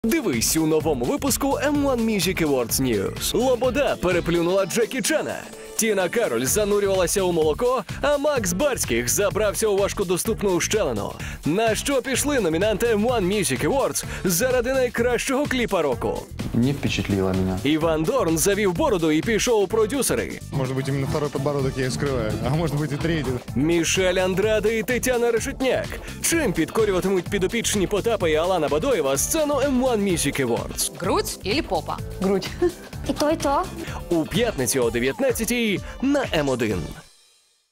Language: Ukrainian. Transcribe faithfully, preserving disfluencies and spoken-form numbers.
Дивись у новому випуску ем один Music Awards News. Лобода переплюнула Джекі Чана. Тіна Кароль занурювалася у молоко, а Макс Барських забрався у важкодоступну ущелину. На що пішли номінанти ем один Music Awards заради найкращого кліпа року? Не впечатлило меня. Іван Дорн завів бороду і пішов у продюсери. Может быть, именно второй подбородок я и скрываю, а может быть и третий. Мішель Андраде і Тетяна Решетняк. Чим підкорюватимуть підопічні Потапа і Алана Бадоєва сцену ем один Music Awards? Грудь или попа? Грудь. І то, і то. У п'ятницю о дев'ятнадцятій на ем один.